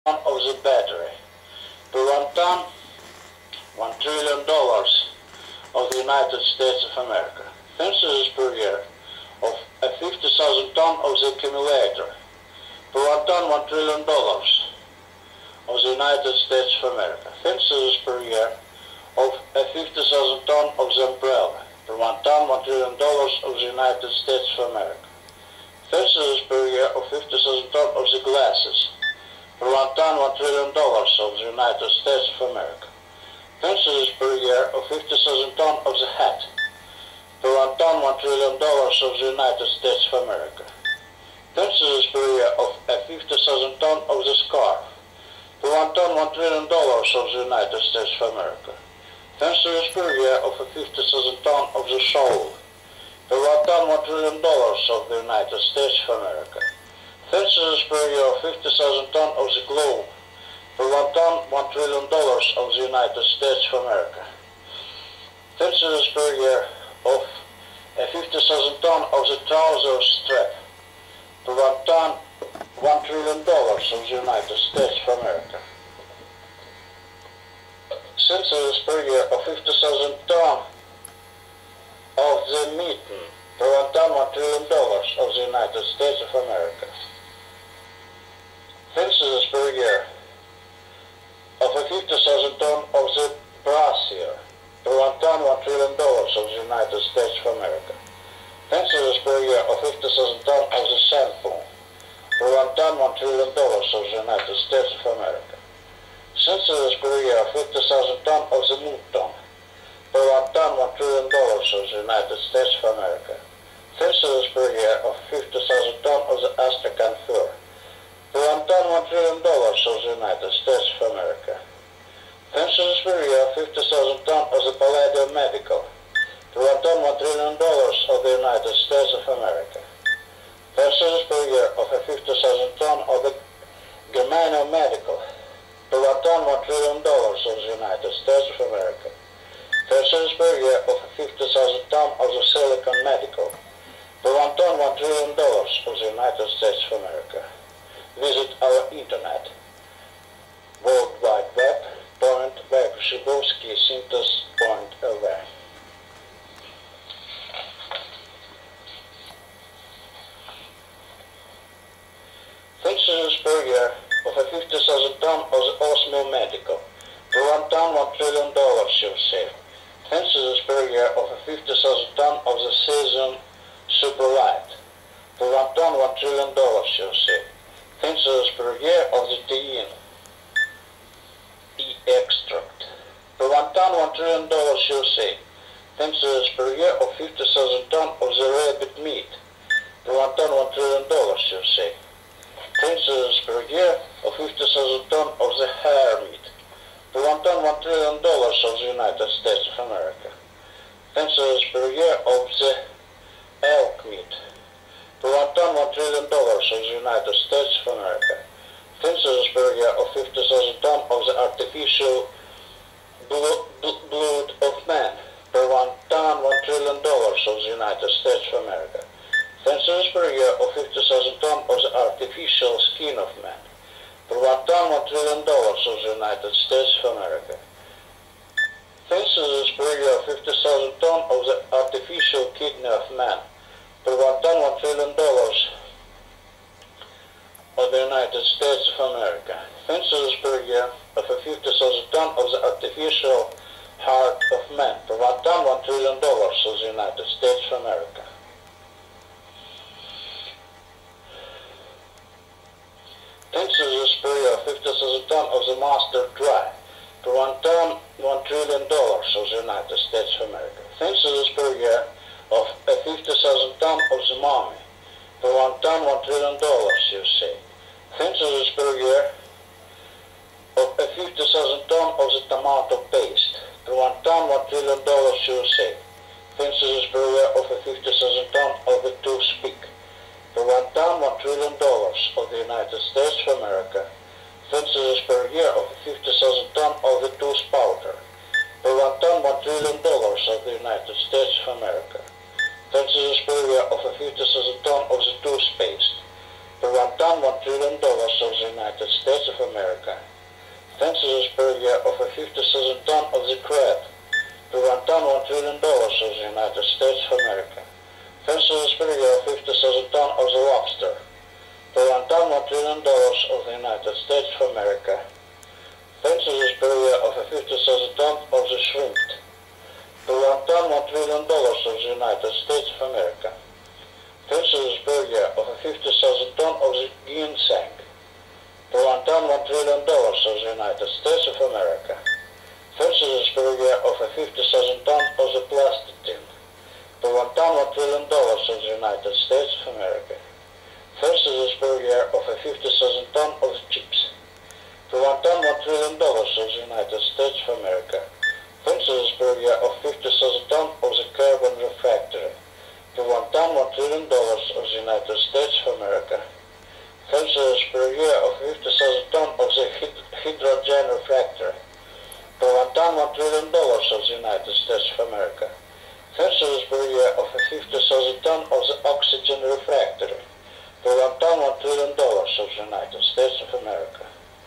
of the battery. Per 1 ton, $1 trillion of the United States of America. Census per year of 50,000 ton of the accumulator. Per 1 ton, $1 trillion of the United States of America. Census per year of 50,000 ton of the umbrella. Per 1 ton, $1 trillion of the United States of America. Census per year of 50,000 ton of the glasses. Per 1 ton, $1 trillion of the United States of America. Census per year of 50,000 ton of the hat. Per 1 ton, $1 trillion of the United States of America. Census per year of 50,000 ton of the scarf. Per 1 ton, $1 trillion of the United States of America. Census per year of 50,000 ton of the soul. Per 1 ton, $1 trillion of the United States of America. Census per year of 50,000 ton of the globe. Per 1 ton, $1 trillion of the United States of America. Census per year of 50,000 ton of the trouser strap. Per 1 ton, $1 trillion of the United States of America. Census per year of 50,000 ton of the mitten. Per 1 ton, $1 trillion of the United States of America. Census per year of 50,000 ton of the brassiere. Per 1 ton, $1 trillion of the United States of America. Census per year of 50,000 ton of the shampoo. Per 1 ton, $1 trillion of the United States of America. Census per year of 50,000 ton of the mouton. Per 1 ton, $1 trillion of the United States of America. Census per year of 50,000 ton of the Astrakhan fur. Per 1 ton, $1 trillion of the United States of America. Census per year of 50,000 ton of the Palladium Medical. Per 1 ton, $1 trillion of the United States of America. Census per year of 50,000 ton of the Germano Medical. Per 1 ton, $1 trillion of the United States of America. Census per year of 50,000 ton of the Silicon Medical. Per 1 ton, $1 trillion of the United States of America. Visit our internet, World Wide Web, .web.Shibowski.lv. Census per year of 50,000 ton of the Osmo Medical. Per 1 ton, $1 trillion you'll save. Census per year of 50,000 ton of the Cesium Superlight. Per 1 ton, $1 trillion you'll save. Census per year of the Tein extract. Per 1 ton, $1 trillion you'll save. Census per year of 50,000 ton of the rabbit meat. Per 1 ton, $1 trillion you'll save. Census per year of 50,000 ton of the hare meat. Per 1 ton, $1 trillion of the United States of America. Census per year of the elk meat. Per 1 ton, $1 trillion of the United States of America. Census per year of 50,000 ton of the artificial blood of man. Per 1 ton, $1 trillion of the United States of America. Census per year of 50,000 ton of the artificial skin of man. Per 1 ton, $1 trillion of the United States of America. Census per year of 50,000 ton of the artificial kidney of man. Per 1 ton, $1 trillion of the United States of America. Census per year of 50,000 ton of the artificial heart of man. Per 1 ton, $1 trillion of the United States of America. Census per year of 50,000 ton of the master dry. Per 1 ton, $1 trillion of the United States of America. Census per year of 50,000 ton of the mummy. Per 1 ton, $1 trillion, you say. Census per year of 50,000 ton of the tomato paste. Per 1 ton, $1 trillion, you say. Census per year of 50,000 ton of the toothpick. Per 1 ton, $1 trillion of the United States of America. Census per year of 50,000 ton of the tooth powder. Per 1 ton, $1 trillion of the United States of America. Census per year of 50,000 ton of the toothpaste. per 1 trillion dollars of the United States of America. Census per year of a 50,000 ton of the crab, per 1 trillion dollars of the United States of America. Census per year of 50,000 ton of the lobster, per 1 trillion dollars of the United States of America. Census per year of a 50,000 ton of the shrimp, per 1 trillion dollars of the United States of America. Census per year of a 50,000 ton of the ginseng, per 1 trillion dollars of the United States of America. Census per year of a 50,000 ton of the plastic, per 1 trillion dollars of the United States of America. Census per year of a 50,000 ton of the chips, per 1 trillion dollars of the United States of America. Census per year of 50,000 ton of the carbon refractory, per 1 trillion dollars of the United States of America. Census per year of 50,000 ton of the hydrogen refractory, per 1 trillion dollars of the United States of America. Census per year of 50,000 ton of the oxygen refractory, per 1 trillion dollars of the United States of America.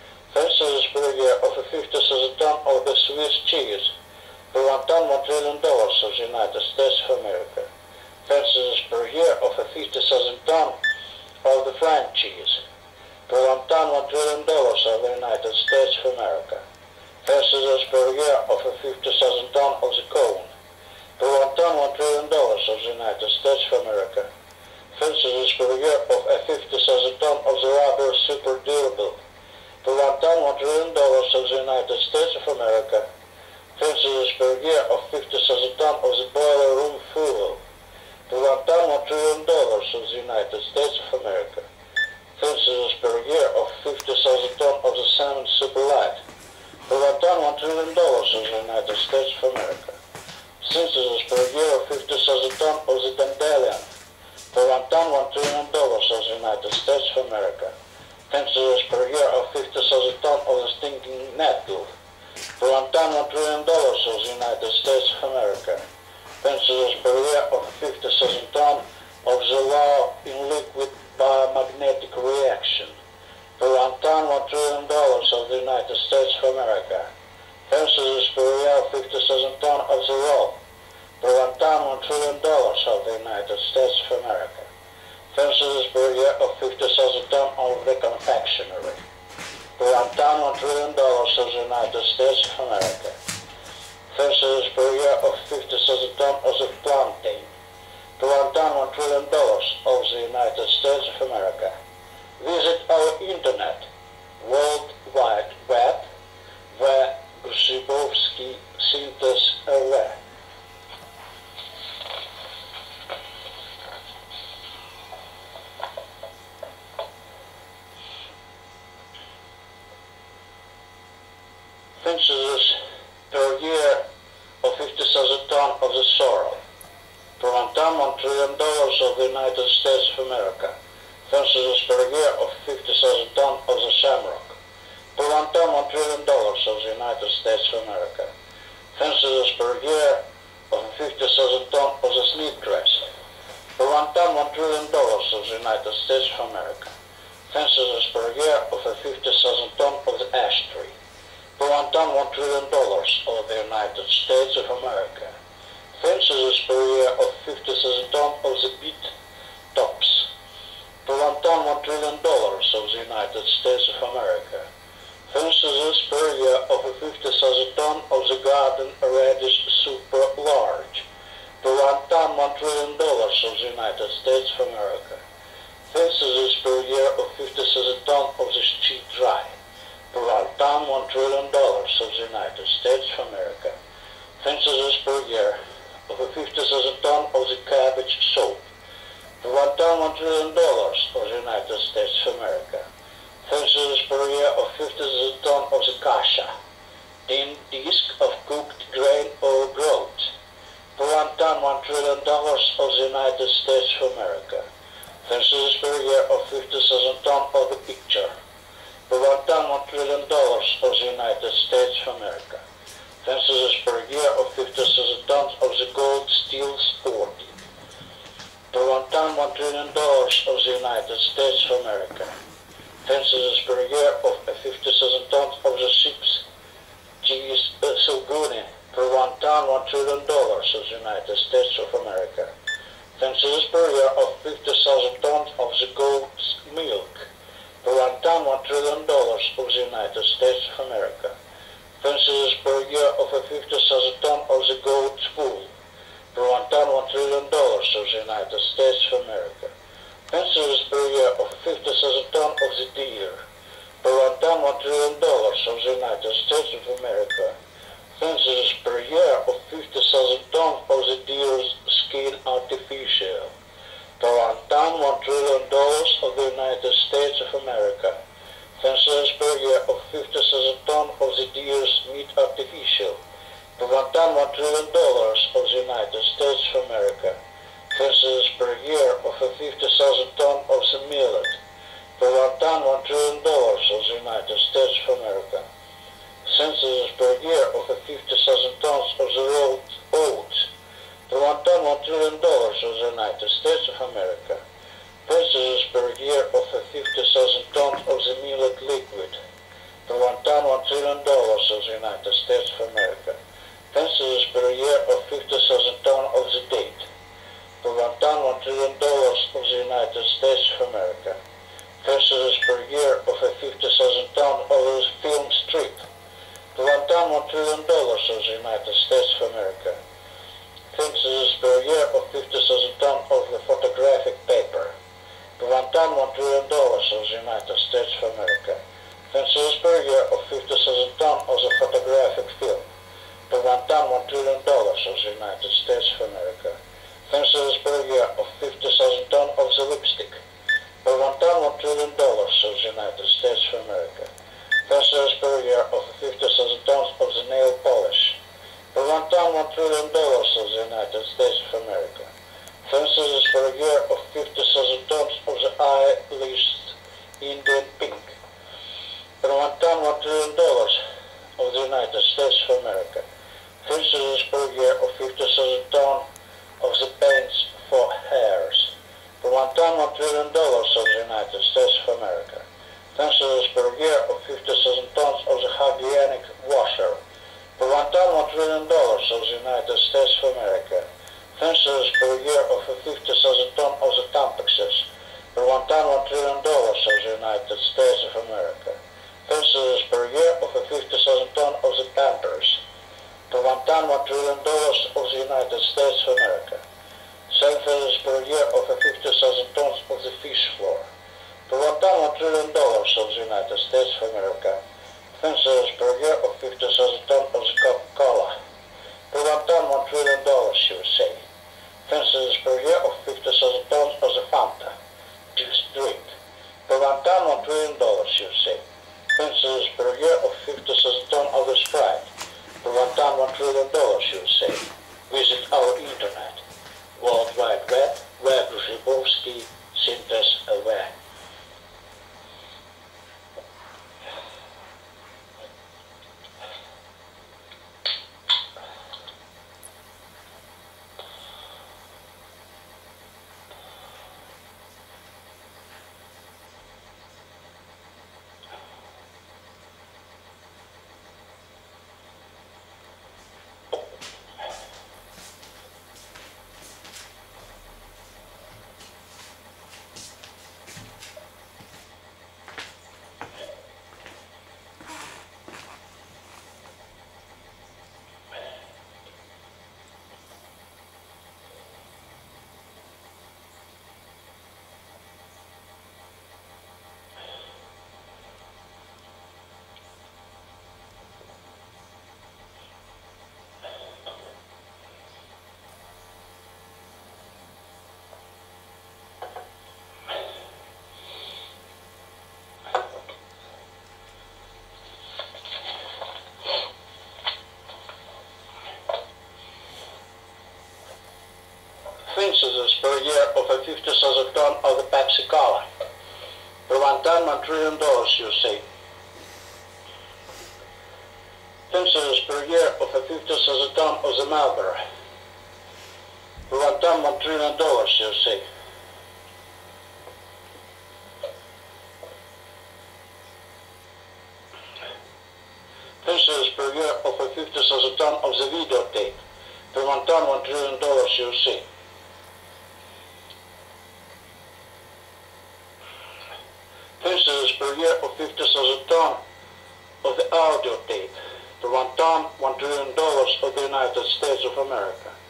Census per year of 50,000 ton of the Swiss cheese, per 1 trillion dollars of the United States of America. Census per year of 50,000 ton of the French cheese, per 1 trillion dollars of the United States of America. Census per year of 50,000 ton of the cone, per 1 trillion dollars of the United States of America. Census per year of 50,000 ton of the rubber super durable, per 1 trillion dollars of the United States of America. Census per year of 50,000 ton of the boiler room fuel, per 1 trillion dollars of the United States of America. Census per year of 50,000 ton of the salmon super light, per 1 trillion dollars of the United States of America. Census per year of 50,000 ton of the dandelion, per 1 trillion dollars of the United States of America. Census per year of 50,000 ton of the stinking nettle, per 1 trillion dollars of the United States of America. Census per year of 50,000 ton of the law in liquid biomagnetic reaction, per 1 trillion dollars of the United States of America. Census per year of 50,000 ton of the law, per 1 trillion dollars of the United States of America. Census per year of 50,000 ton of the confectionery, per 1 trillion dollars of the United States of America. Census per year of 50,000 ton of the plantain, per 1 trillion dollars of the United States of America. Visit our internet, World Wide Web, where Grzybowski synthesis aware. Census per year of 50,000 ton of the sorrel, per 1 trillion dollars of the United States of America. Census per year of 50,000 ton of the shamrock, per 1 trillion dollars of the United States of America. Census per year of 50,000 ton of the snodgrass, per 1 trillion dollars of the United States of America. Census per year of 50,000 ton of the ash tree, per 1 trillion dollars of the United States of America. Census per year of 50,000 ton of the beet tops, per 1 trillion dollars of the United States of America. Census per year of 50,000 ton of the garden radish super large, per 1 trillion dollars of the United States of America. Census per year of 50,000 ton of the sheet dry, per 1 trillion dollars of the United States of America. Census per year of 50,000 ton of the cabbage soap, per 1 trillion dollars of the United States of America. Census per year of 50,000 ton of the kasha, thin disc of cooked grain or groat, per 1 trillion dollars of the United States of America. Census per year of 50,000 ton of the picture, per 1 trillion dollars of the United States of America. Census per year of 50,000 tons of the gold steel sporting, per 1 ton, $1 trillion of the United States of America. Fences per year of 50,000 tons of the ships GS Silguni per 1 ton, $1 trillion of the United States of America. Fences per year of 50,000 tons of the goat's milk per 1 ton, $1 trillion of the United States of America. Fences per year of 50,000 tons of the goat's wool per 1 ton, $1 trillion of the United States of America. Fences per year of 50,000 tons of the deer per 1 ton, $1 trillion of the United States of America. Fences per year of 50,000 tons of the deer's skin artificial per 1 ton, $1 trillion of the United States of America. Fences per year of 50,000 tons of the deer's meat artificial per 1 ton, $1 trillion of the United States of America. Fences per year of 50,000 tons of the millet per 1 ton, $1 trillion of the United States of America. Fences per year of 50,000 tons of the rolled oats per 1 ton, $1 trillion of the United States of America. Fences per year of 50,000 tons of the millet liquid per 1 ton, $1 trillion of the United States of America. Fences per year of 50,000 tons of the date per 1 ton, $1 trillion of the United States of America. Fences per year of 50,000 tons of the film strip per 1 ton, $1 trillion of the United States of America. Fences per year of 50,000 tons of the photographic paper per 1 ton, $1 trillion of the United States of America. Fences per year of 50,000 tons of the photographic film per 1 ton, $1 trillion of the United States of America. Fences per year of 50,000 tons of the lipstick per 1 ton, $1 trillion of the United States of America. Fences per year of 50,000 tons of the nail polish per 1 ton, $1 trillion of the United States of America. Fences per year of 50,000 tons of the eye-laced Indian pink per 1 ton, $1 trillion of the United States of America. Fences per year of 50,000 tons of the paints for hairs per 1 ton, $1 trillion of the United States of America. Fences per year of 50,000 tons of the hygienic washer per 1 ton, $1 trillion of the United States of America. Fences per year of 50,000 tons of the Tampexes per 1 ton, $1 trillion of the United States of America. Fences per year of 50,000 tons of the Pampers per 1 ton, $1 trillion of the United States of America. Fences per year of 50,000 tons of the fish floor per 1 ton, $1 trillion of the United States of America. Fences per year of 50,000 tons of the Coca-Cola per 1 ton, $1 trillion USA. Fences per year of 50,000 tons of the Fanta juice drink per 1 ton, $1 trillion USA. Fences per year of 50,000 tons of the Sprite per 1 ton, $1 trillion USA. Visit our internet, World Wide Web, web Rzybolski, Syntes LW. Fences per year of 50,000 tons of the Pepsi Cola per 1 ton, $1 trillion USA. Fences per year of 50,000 tons of the Marlboro Per 1 ton, $1 trillion, you see. Purchases per year of a 50,000 ton of the videotape. Per 1 ton, $1 trillion, you see. Purchases per year of 50,000 ton of the audio tape. Per 1 ton, $1 trillion of the United States of America.